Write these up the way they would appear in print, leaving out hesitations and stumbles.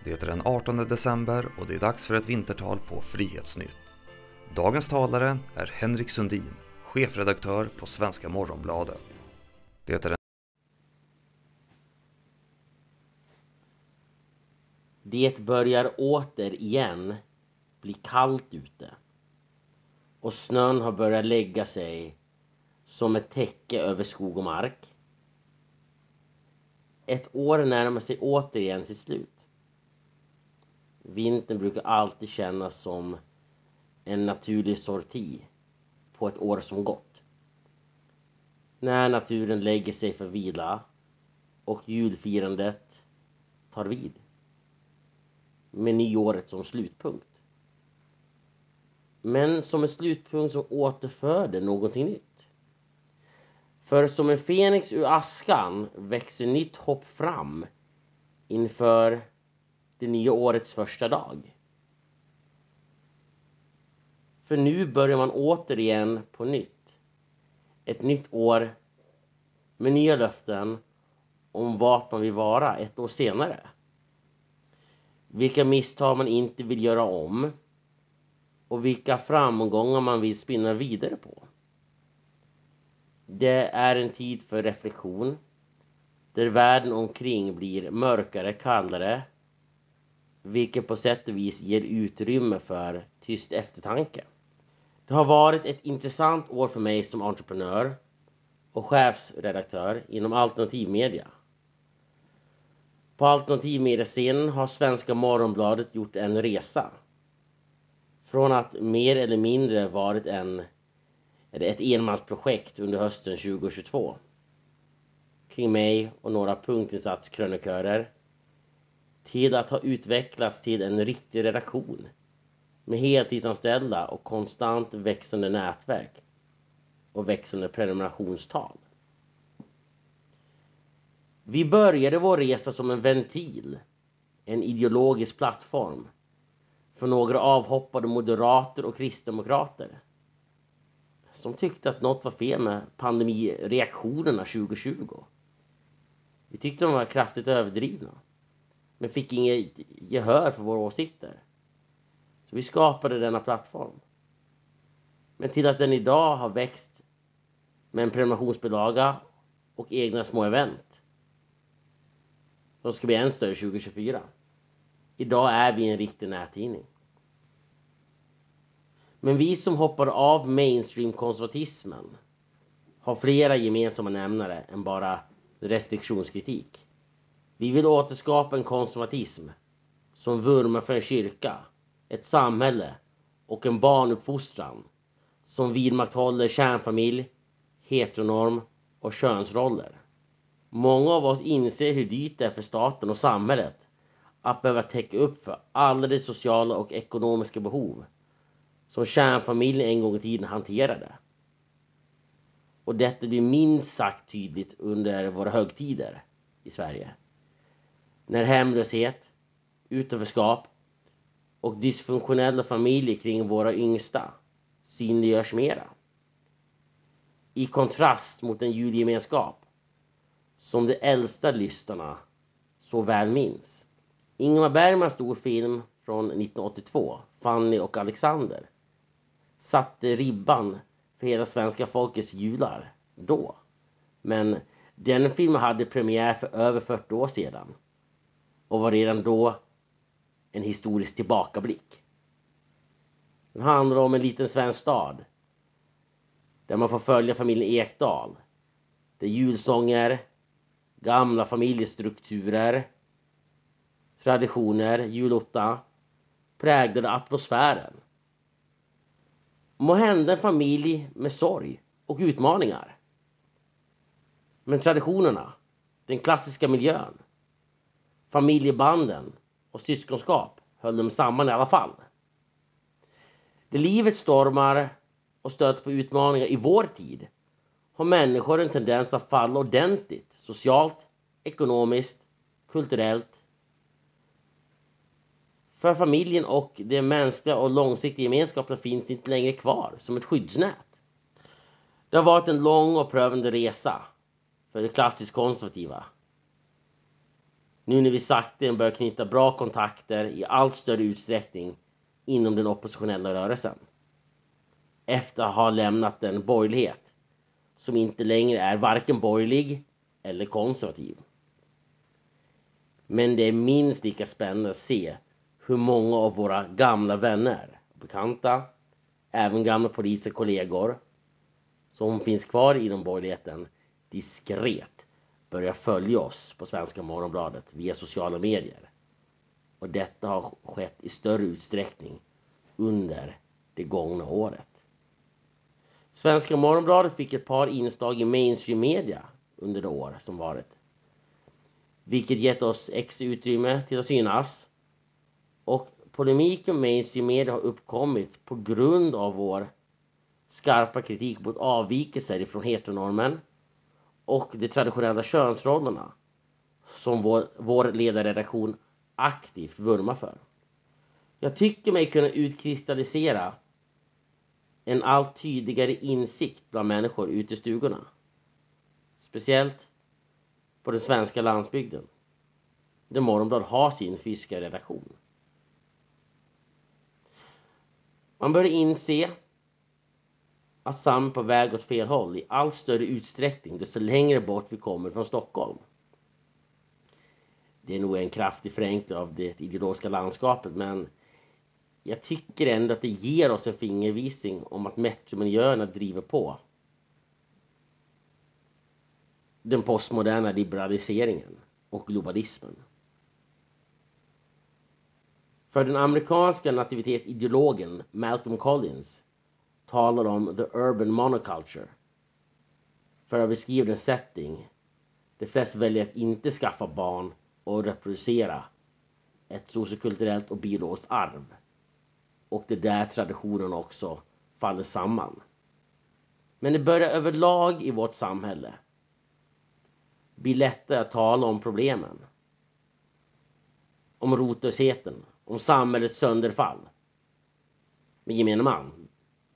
Det är den 18 december och det är dags för ett vintertal på Frihetsnytt. Dagens talare är Henrik Sundin, chefredaktör på Svenska Morgonbladet. Det börjar återigen bli kallt ute och snön har börjat lägga sig som ett täcke över skog och mark. Ett år närmar sig återigen sitt slut. Vintern brukar alltid kännas som en naturlig sorti på ett år som gått. När naturen lägger sig för vila och julfirandet tar vid. Med nyåret som slutpunkt. Men som en slutpunkt som återföder någonting nytt. För som en fenix ur askan växer nytt hopp fram inför det nya årets första dag. För nu börjar man återigen på nytt. Ett nytt år med nya löften om vart man vill vara ett år senare. Vilka misstag man inte vill göra om och vilka framgångar man vill spinna vidare på. Det är en tid för reflektion där världen omkring blir mörkare, kallare, vilket på sätt och vis ger utrymme för tyst eftertanke. Det har varit ett intressant år för mig som entreprenör och chefsredaktör inom alternativmedia. På alternativmediascenen har Svenska Morgonbladet gjort en resa. Från att mer eller mindre varit ett enmansprojekt under hösten 2022. Kring mig och några punktinsatskrönikörer. Till att ha utvecklats till en riktig redaktion. Med heltidsanställda och konstant växande nätverk. Och växande prenumerationstal. Vi började vår resa som en ventil. En ideologisk plattform. För några avhoppade moderater och kristdemokrater. Som tyckte att något var fel med pandemireaktionerna 2020. Vi tyckte de var kraftigt överdrivna. Men fick inget gehör för våra åsikter. Så vi skapade denna plattform. Men till att den idag har växt med en prenumerationsbilaga och egna små event. De ska bli än större 2024. Idag är vi en riktig nättidning. Men vi som hoppar av mainstream-konservatismen har flera gemensamma nämnare än bara restriktionskritik. Vi vill återskapa en konservatism som vurmar för en kyrka, ett samhälle och en barnuppfostran som vidmakthåller kärnfamilj, heteronorm och könsroller. Många av oss inser hur dyrt det är för staten och samhället att behöva täcka upp för alla de sociala och ekonomiska behov som kärnfamiljen en gång i tiden hanterade. Och detta blir minst sagt tydligt under våra högtider i Sverige. När hemlöshet, utanförskap och dysfunktionella familjer kring våra yngsta synliggörs mera. I kontrast mot en julgemenskap som de äldsta lyssnarna så väl minns. Ingmar Bergmans stor film från 1982, Fanny och Alexander, satte ribban för hela svenska folkets jular då. Men den filmen hade premiär för över 40 år sedan och var redan då en historisk tillbakablick. Den handlar om en liten svensk stad där man får följa familjen Ekdahl. Det är julsånger, gamla familjestrukturer, traditioner, julotta, präglade atmosfären. Må hända en familj med sorg och utmaningar. Men traditionerna, den klassiska miljön, familjebanden och syskonskap höll dem samman i alla fall. Det livet stormar och stöter på utmaningar i vår tid har människor en tendens att falla ordentligt, socialt, ekonomiskt, kulturellt. För familjen och det mänskliga och långsiktiga gemenskapen finns inte längre kvar som ett skyddsnät. Det har varit en lång och prövande resa för det klassiskt konservativa. Nu när vi sakta börjar knyta bra kontakter i allt större utsträckning inom den oppositionella rörelsen. Efter att ha lämnat en borgerlighet som inte längre är varken borgerlig eller konservativ. Men det är minst lika spännande att se hur många av våra gamla vänner, bekanta, även gamla politiska kollegor som finns kvar inom borgerligheten diskret börjar följa oss på Svenska Morgonbladet via sociala medier. Och detta har skett i större utsträckning under det gångna året. Svenska Morgonbladet fick ett par inslag i mainstream media under det år som varit. Vilket gett oss extra utrymme till att synas. Och polemiken med mainstream media har uppkommit på grund av vår skarpa kritik mot avvikelser ifrån heteronormen och de traditionella könsrollerna som vår ledarredaktion aktivt vurmar för. Jag tycker mig kunna utkristallisera en allt tydligare insikt bland människor ute i stugorna. Speciellt på den svenska landsbygden, där Morgonbladet har sin fysiska redaktion. Man börjar inse att samhället är på väg åt fel håll i allt större utsträckning desto längre bort vi kommer från Stockholm. Det är nog en kraftig förenkling av det ideologiska landskapet, men jag tycker ändå att det ger oss en fingervisning om att metromiljöerna driver på den postmoderna liberaliseringen och globalismen. För den amerikanska nativitetesideologen Malcolm Collins talar om the urban monoculture för att beskriva den setting de flesta väljer att inte skaffa barn och reproducera ett sociokulturellt och biologiskt arv, och det där traditionen också faller samman. Men det börjar överlag i vårt samhälle bli lättare att tala om problemen, om rotlösheten, om samhällets sönderfall med gemene man.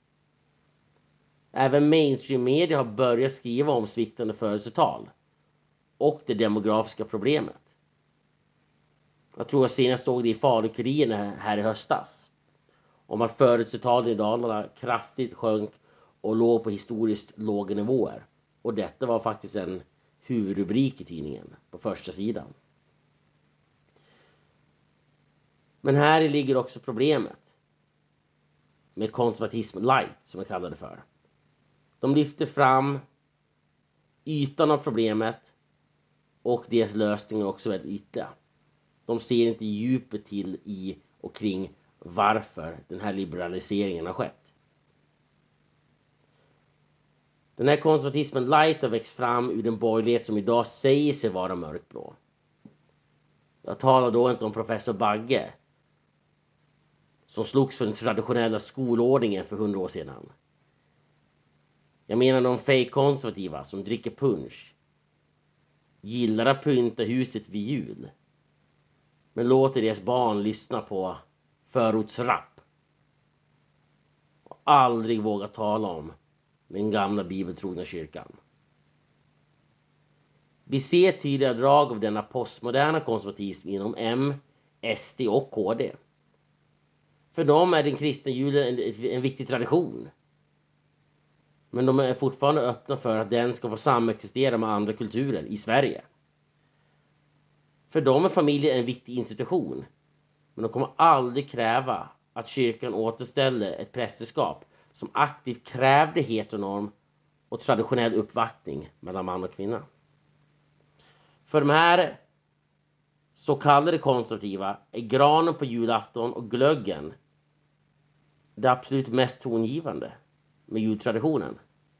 Även mainstream media har börjat skriva om sviktande födelsetal och det demografiska problemet. Jag tror jag senast såg det i Falu-Kuriren här i höstas, om att födelsetalen i Dalarna kraftigt sjönk och låg på historiskt låga nivåer. Och detta var faktiskt en huvudrubrik i tidningen på första sidan. Men här ligger också problemet med konservatism light, som jag kallar det för. De lyfter fram ytan av problemet och deras lösningar också väldigt ytliga. De ser inte djupet till i och kring varför den här liberaliseringen har skett. Den här konservatismen light har växt fram ur den borgerlighet som idag säger sig vara mörkblå. Jag talar då inte om professor Bagge, som slogs för den traditionella skolordningen för 100 år sedan. Jag menar de fake-konservativa som dricker punch, gillar att pynta huset vid jul, men låter deras barn lyssna på förortsrap och aldrig vågar tala om den gamla bibeltrogna kyrkan. Vi ser tydliga drag av denna postmoderna konservatism inom M, SD och KD. För dem är den kristna julen en viktig tradition. Men de är fortfarande öppna för att den ska få samexistera med andra kulturer i Sverige. För dem är familjen en viktig institution. Men de kommer aldrig kräva att kyrkan återställer ett prästerskap som aktivt krävde heteronorm och traditionell uppvaktning mellan man och kvinna. För de här så kallade konservativa är granen på julafton och glöggen det absolut mest tongivande med jultraditionen.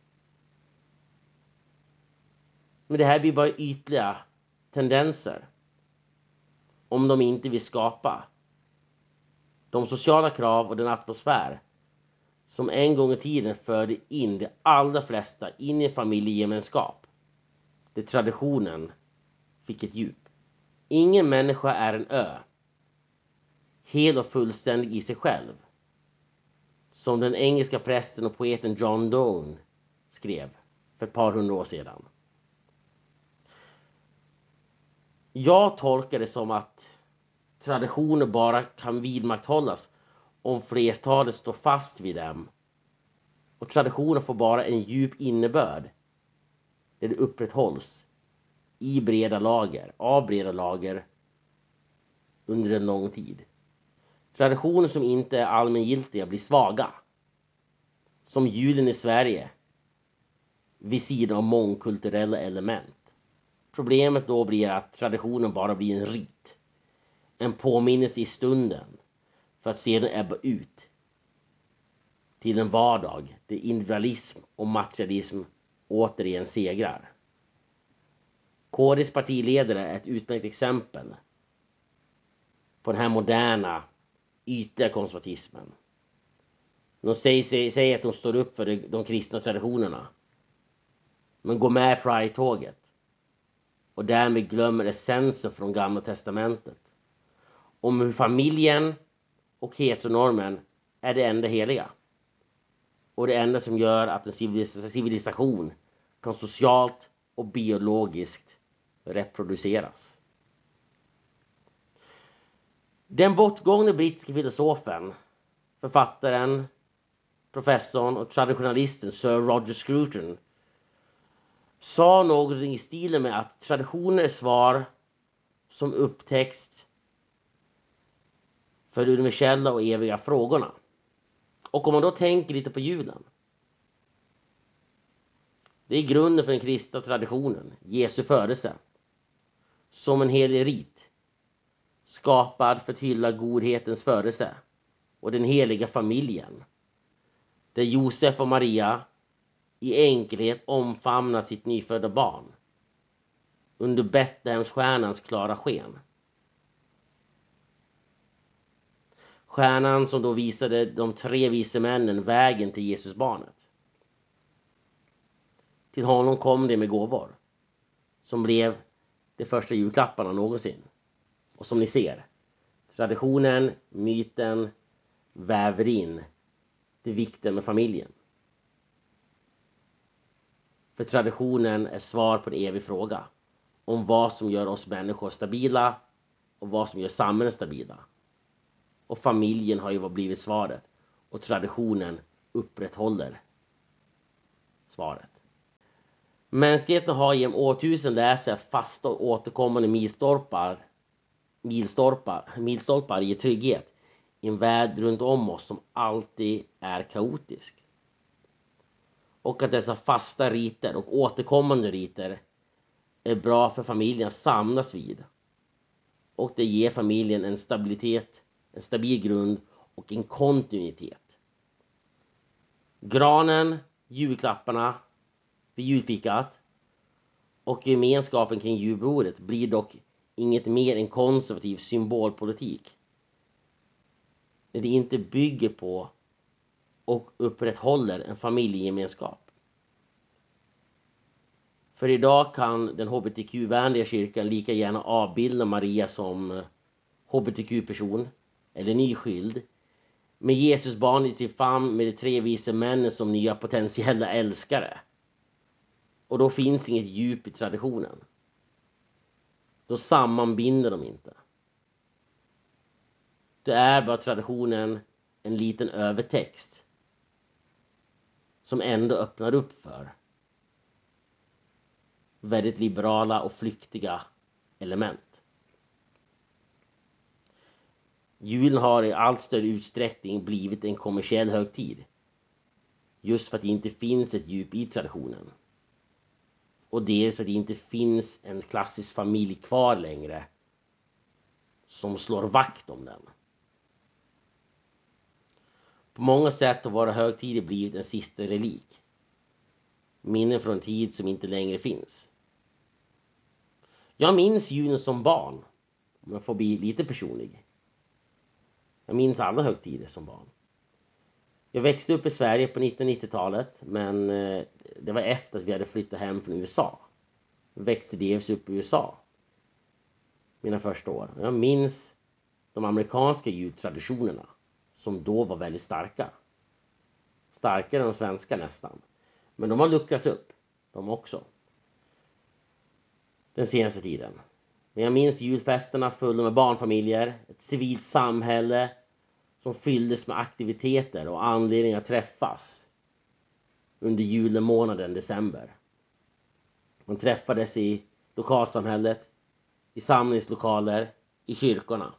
Men det här blir bara ytliga tendenser om de inte vill skapa de sociala krav och den atmosfär som en gång i tiden förde in de allra flesta in i en familjegemenskap, där traditionen fick ett djup. Ingen människa är en ö, hel och fullständig i sig själv, som den engelska prästen och poeten John Donne skrev för ett par hundra år sedan. Jag tolkar det som att traditioner bara kan vidmakthållas om flertalet står fast vid dem. Och traditioner får bara en djup innebörd där det upprätthålls av breda lager under en lång tid. Traditioner som inte är allmängiltiga blir svaga. Som julen i Sverige vid sidan av mångkulturella element. Problemet då blir att traditionen bara blir en rit. En påminnelse i stunden för att sedan ebba ut till en vardag där individualism och materialism återigen segrar. KDs partiledare är ett utmärkt exempel på den här moderna ytliga konservatismen. De säger att de står upp för de kristna traditionerna, men går med Pride-tåget och därmed glömmer essensen från Gamla testamentet om hur familjen och heteronormen är det enda heliga och det enda som gör att en civilisation kan socialt och biologiskt reproduceras. Den bortgångne brittiske filosofen, författaren, professorn och traditionalisten Sir Roger Scruton sa något i stilen med att traditioner är svar som upptäcks för de universella och eviga frågorna. Och om man då tänker lite på julen. Det är grunden för den kristna traditionen, Jesu födelse. Som en helig rit. Skapad för att hylla godhetens födelse och den heliga familjen. Där Josef och Maria i enkelhet omfamnar sitt nyfödda barn. Under Betlehemsstjärnans klara sken. Stjärnan som då visade de 3 vise männen vägen till Jesusbarnet. Till honom kom det med gåvor. Som blev de första julklapparna någonsin. Och som ni ser. Traditionen, myten, väver in det viktiga med familjen. För traditionen är svar på en evig fråga. Om vad som gör oss människor stabila. Och vad som gör samhället stabila. Och familjen har ju blivit svaret. Och traditionen upprätthåller svaret. Mänskligheten har genom årtusen lärt sig att fasta och återkommande milstolpar ger trygghet i en värld runt om oss som alltid är kaotisk. Och att dessa fasta riter och återkommande riter är bra för familjen att samlas vid. Och det ger familjen en stabilitet, en stabil grund och en kontinuitet. Granen, julklapparna vid julfikat och gemenskapen kring julbordet blir dock inget mer än konservativ symbolpolitik. När det inte bygger på och upprätthåller en familjegemenskap. För idag kan den hbtq-vänliga kyrkan lika gärna avbilda Maria som hbtq-person eller nyskild med Jesus barn i sin famn med de 3 vise männen som nya potentiella älskare. Och då finns inget djup i traditionen. Då sammanbinder de inte. Det är bara traditionen en liten övertext som ändå öppnar upp för väldigt liberala och flyktiga element. Julen har i allt större utsträckning blivit en kommersiell högtid. Just för att det inte finns ett djup i traditionen. Och dels för att det inte finns en klassisk familj kvar längre som slår vakt om den. På många sätt har våra högtider blivit en sista relik. Minnen från en tid som inte längre finns. Jag minns julen som barn. Om jag får bli lite personlig. Jag minns alla högtider som barn. Jag växte upp i Sverige på 1990-talet. Men det var efter att vi hade flyttat hem från USA. Jag växte dels upp i USA. Mina första år. Jag minns de amerikanska jultraditionerna. Som då var väldigt starka. Starkare än de svenska nästan. Men de har luckrats upp. De också. Den senaste tiden. Men jag minns julfesterna fulla med barnfamiljer, ett civilt samhälle som fylldes med aktiviteter och anledningar att träffas under julemånaden december. Man träffades i lokalsamhället, i samlingslokaler, i kyrkorna.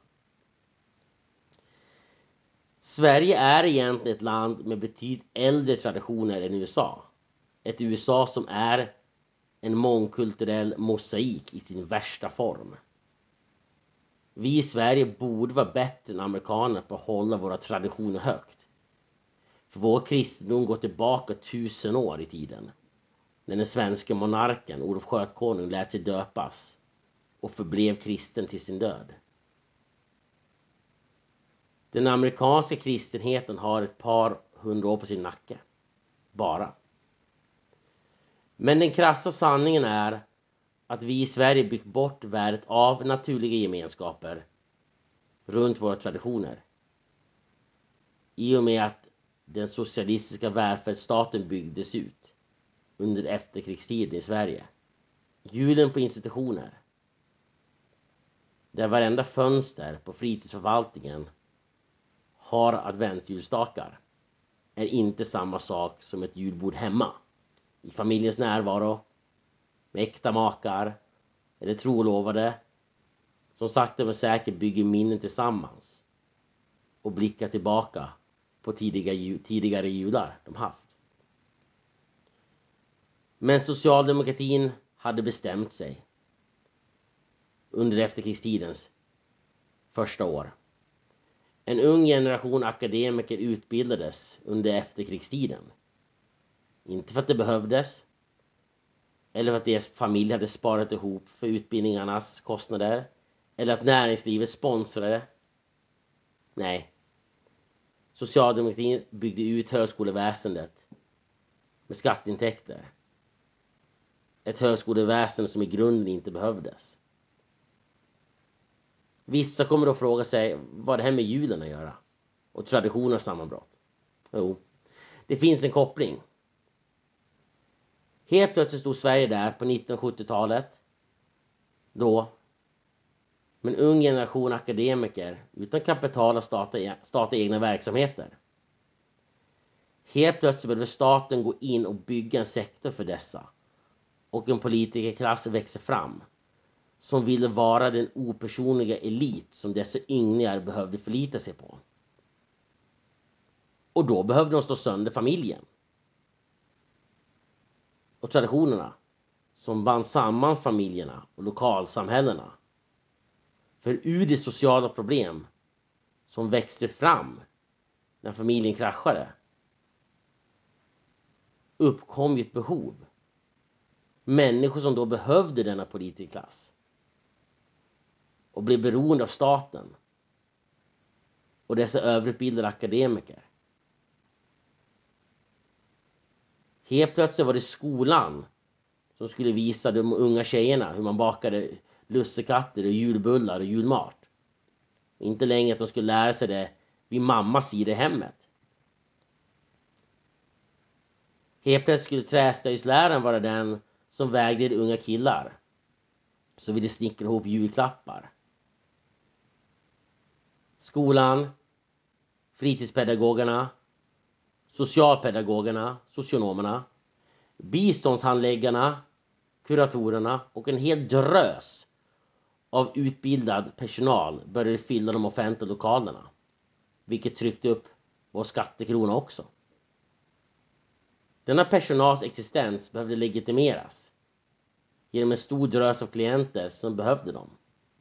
Sverige är egentligen ett land med betydligt äldre traditioner än USA. Ett USA som är en mångkulturell mosaik i sin värsta form. Vi i Sverige borde vara bättre än amerikaner på att hålla våra traditioner högt. För vår kristendom går tillbaka 1000 år i tiden. När den svenska monarken Olof Skötkonung lät sig döpas och förblev kristen till sin död. Den amerikanska kristenheten har ett par hundra år på sin nacke. Bara. Men den krassa sanningen är att vi i Sverige byggt bort värdet av naturliga gemenskaper runt våra traditioner. I och med att den socialistiska välfärdsstaten byggdes ut under efterkrigstiden i Sverige. Julen på institutioner. Där varenda fönster på fritidsförvaltningen har adventsljusstakar är inte samma sak som ett julbord hemma. I familjens närvaro, med äkta makar eller trolovade som sakta men säkert bygger minnen tillsammans och blickar tillbaka på tidigare jular de haft. Men socialdemokratin hade bestämt sig under efterkrigstidens första år. En ung generation akademiker utbildades under efterkrigstiden. Inte för att det behövdes eller för att deras familj hade sparat ihop för utbildningarnas kostnader eller att näringslivet sponsrade. Nej. Socialdemokratin byggde ut högskoleväsendet med skatteintäkter. Ett högskoleväsen som i grunden inte behövdes. Vissa kommer då fråga sig vad det här med julen att göra och traditionens sammanbrott. Jo, det finns en koppling. Helt plötsligt stod Sverige där på 1970-talet. Då med en ung generation akademiker utan kapital att starta egna verksamheter. Helt plötsligt behöver staten gå in och bygga en sektor för dessa. Och en politikerklass växer fram. Som ville vara den opersonliga elit som dessa ynglingar behövde förlita sig på. Och då behövde de slå sönder familjen. Och traditionerna som band samman familjerna och lokalsamhällena. För ur de sociala problem som växte fram när familjen kraschade uppkom ju ett behov. Människor som då behövde denna politikerklass och blev beroende av staten och dessa överutbildade akademiker. Helt plötsligt var det skolan som skulle visa de unga tjejerna hur man bakade lussekatter och julbullar och julmat. Inte längre att de skulle lära sig det vid mammas sida i hemmet. Helt plötsligt skulle träslöjdsläraren vara den som vägledde unga killar som ville snickra ihop julklappar. Skolan, fritidspedagogerna, socialpedagogerna, socionomerna, biståndshandläggarna, kuratorerna och en hel drös av utbildad personal började fylla de offentliga lokalerna. Vilket tryckte upp vår skattekrona också. Denna personals existens behövde legitimeras genom en stor drös av klienter som behövde dem.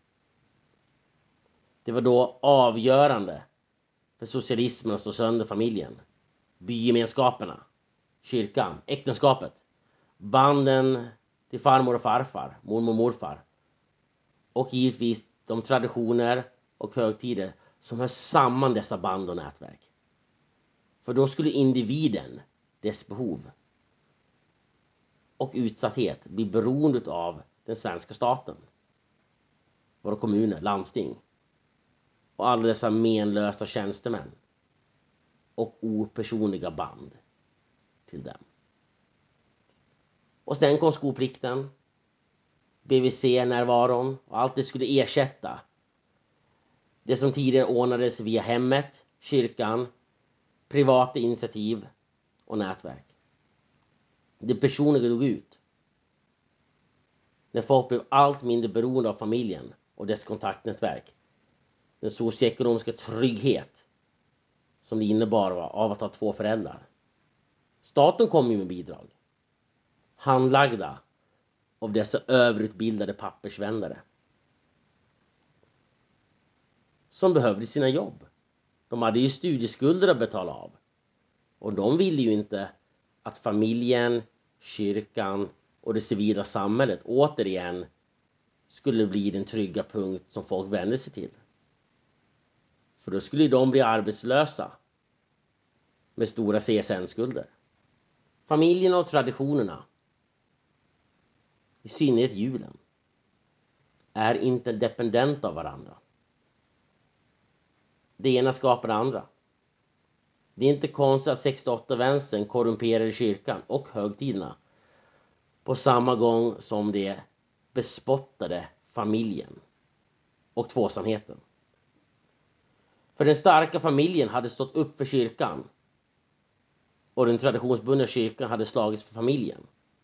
Det var då avgörande för socialismen att slå sönder familjen, bygemenskaperna, kyrkan, äktenskapet, banden till farmor och farfar, mormor och morfar och givetvis de traditioner och högtider som hör samman dessa band och nätverk. För då skulle individen, dess behov och utsatthet bli beroende av den svenska staten, våra kommuner, landsting och alla dessa menlösa tjänstemän och opersonliga band till dem. Och sen kom skolplikten BVC-närvaron och allt det skulle ersätta det som tidigare ordnades via hemmet, kyrkan, privata initiativ och nätverk. Det personliga dog ut. När folk blev allt mindre beroende av familjen och dess kontaktnätverk. Den socioekonomiska trygghet som det innebar av att ha 2 föräldrar. Staten kom ju med bidrag. Handlagda av dessa överutbildade pappersvändare. Som behövde sina jobb. De hade ju studieskulder att betala av. Och de ville ju inte att familjen, kyrkan och det civila samhället återigen skulle bli den trygga punkt som folk vände sig till. För då skulle de bli arbetslösa med stora CSN-skulder. Familjen och traditionerna, i synnerhet julen, är interdependenta av varandra. Det ena skapar det andra. Det är inte konstigt att 68-vänstern korrumperade kyrkan och högtiderna på samma gång som det bespottade familjen och tvåsamheten. För den starka familjen hade stått upp för kyrkan och den traditionsbundna kyrkan hade slagits för familjen.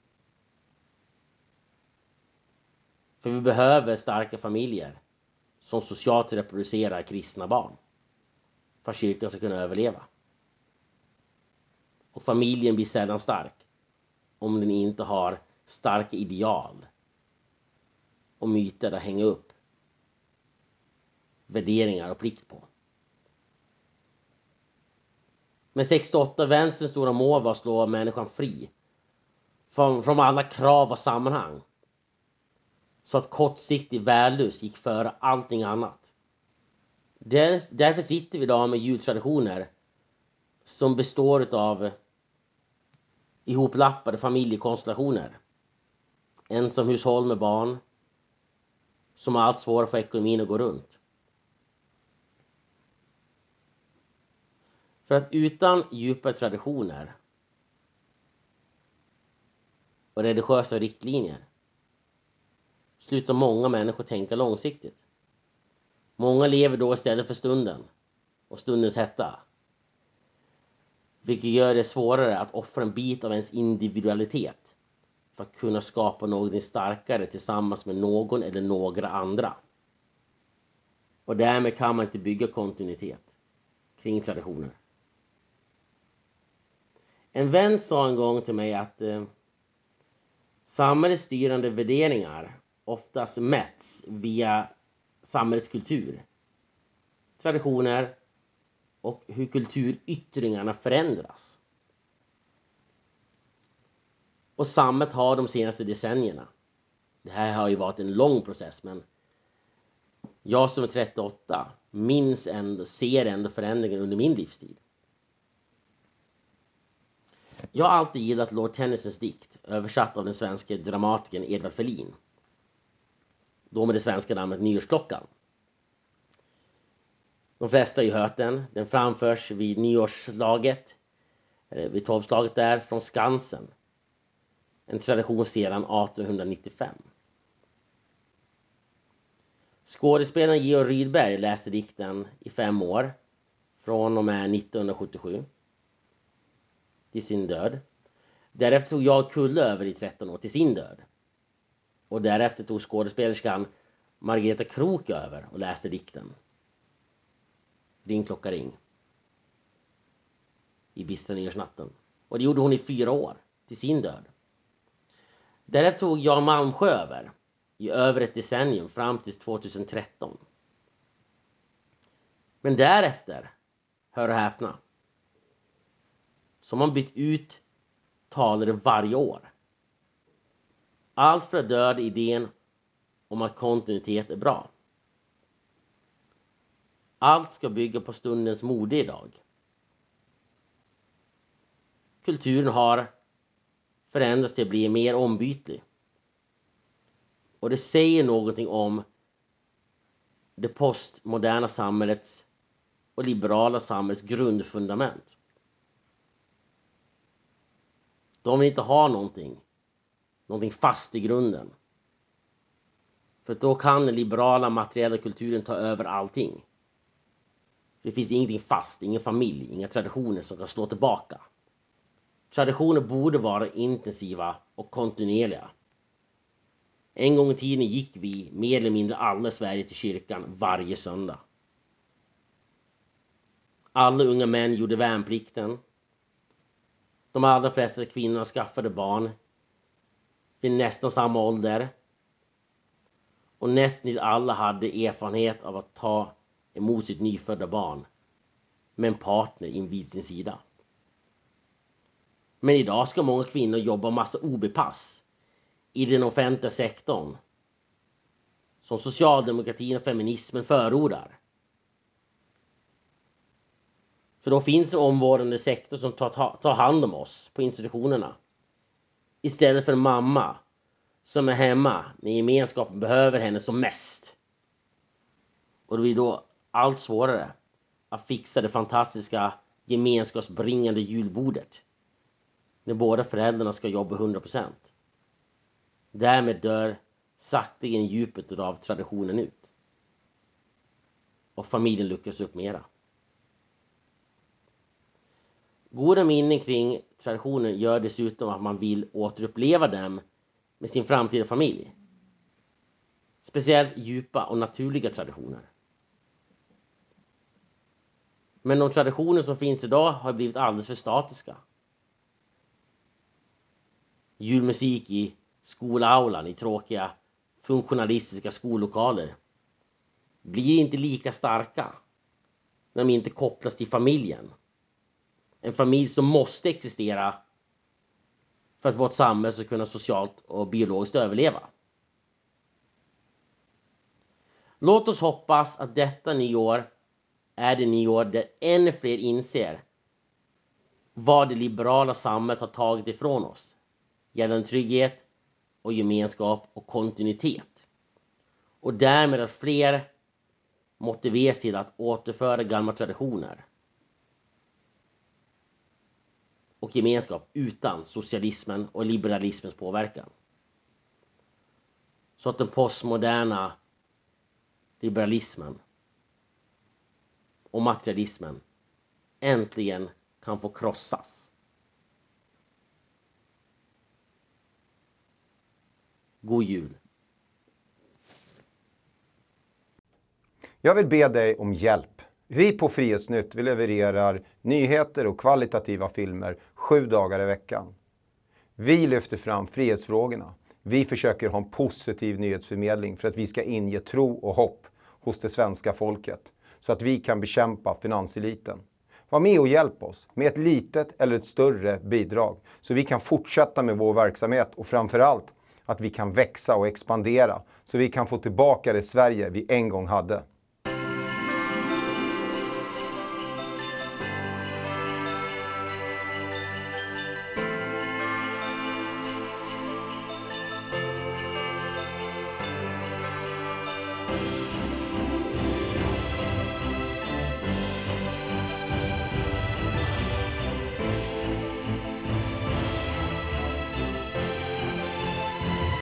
För vi behöver starka familjer som socialt reproducerar kristna barn för att kyrkan ska kunna överleva. Och familjen blir sällan stark om den inte har starka ideal och myter att hänga upp värderingar och plikt på. Men 68-vänsterns stora mål var att slå människan fri från alla krav och sammanhang. Så att kortsiktig vällust gick före allting annat. Därför sitter vi idag med jultraditioner som består av ihoplappade familjekonstellationer. Ensamhushåll med barn som har allt svårare för ekonomin att gå runt. För att utan djupa traditioner och religiösa riktlinjer slutar många människor tänka långsiktigt. Många lever då istället för stunden och stundens hetta. Vilket gör det svårare att offra en bit av ens individualitet för att kunna skapa något starkare tillsammans med någon eller några andra. Och därmed kan man inte bygga kontinuitet kring traditioner. En vän sa en gång till mig att samhällets styrande värderingar oftast mäts via samhällets kultur, traditioner och hur kulturyttringarna förändras. Och samhället har de senaste decennierna. Det här har ju varit en lång process, men jag som är 38 ser ändå förändringen under min livstid. Jag har alltid gillat Lord Tennysons dikt, översatt av den svenska dramatikern Edvard Ferlin. Då med det svenska namnet Nyårsklockan. De flesta har ju hört den. Den framförs vid nyårsslaget, vid tolvslaget där, från Skansen. En tradition sedan 1895. Skådespelaren Georg Rydberg läste dikten i 5 år, från och med 1977. Till sin död. Därefter tog jag Kulle över i 13 år till sin död. Och därefter tog skådespelerskan Margareta Krook över och läste dikten. Ring klocka ring. I bistra nyårsnatten. Och det gjorde hon i 4 år till sin död. Därefter tog Jan Malmsjö över i över ett decennium fram till 2013. Men därefter, hör och häpna, så har man bytt ut talare varje år. Allt för att döda idén om att kontinuitet är bra. Allt ska bygga på stundens mode idag. Kulturen har förändrats till att bli mer ombytlig. Och det säger någonting om det postmoderna samhällets och liberala samhällets grundfundament. De vill inte ha någonting fast i grunden. För då kan den liberala materiella kulturen ta över allting. Det finns ingenting fast, ingen familj, inga traditioner som kan slå tillbaka. Traditioner borde vara intensiva och kontinuerliga. En gång i tiden gick vi mer eller mindre alla i Sverige till kyrkan varje söndag. Alla unga män gjorde värnplikten. De allra flesta kvinnor skaffade barn vid nästan samma ålder. Och nästan alla hade erfarenhet av att ta emot sitt nyfödda barn med en partner invid sin sida. Men idag ska många kvinnor jobba massa OB-pass i den offentliga sektorn som socialdemokratin och feminismen förordar. För då finns en omvårdande sektor som tar hand om oss på institutionerna. Istället för en mamma som är hemma när gemenskapen behöver henne som mest. Och det blir då allt svårare att fixa det fantastiska gemenskapsbringande julbordet när båda föräldrarna ska jobba 100%. Därmed dör sakteligen djupet av traditionen ut. Och familjen luckras upp mera. Goda minnen kring traditionen gör dessutom att man vill återuppleva dem med sin framtida familj. Speciellt djupa och naturliga traditioner. Men de traditioner som finns idag har blivit alldeles för statiska. Julmusik i skolaulan i tråkiga funktionalistiska skollokaler blir inte lika starka när de inte kopplas till familjen. En familj som måste existera för att vårt samhälle ska kunna socialt och biologiskt överleva. Låt oss hoppas att detta nyår är det nyår där ännu fler inser vad det liberala samhället har tagit ifrån oss gällande trygghet och gemenskap och kontinuitet. Och därmed att fler motiveras till att återföra gamla traditioner och gemenskap utan socialismen och liberalismens påverkan. Så att den postmoderna liberalismen och materialismen äntligen kan få krossas. God jul! Jag vill be dig om hjälp. Vi på Frihetsnytt vi levererar nyheter och kvalitativa filmer 7 dagar i veckan. Vi lyfter fram frihetsfrågorna. Vi försöker ha en positiv nyhetsförmedling för att vi ska inge tro och hopp hos det svenska folket. Så att vi kan bekämpa finanseliten. Var med och hjälp oss med ett litet eller ett större bidrag. Så vi kan fortsätta med vår verksamhet och framförallt att vi kan växa och expandera. Så vi kan få tillbaka det Sverige vi en gång hade.